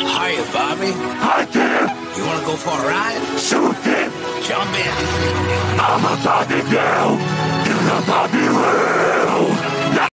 Hiya, Bobby. Hi there. You wanna go for a ride? Sure thing. Jump in. I'm a Bobby now. You're a Bobby Will.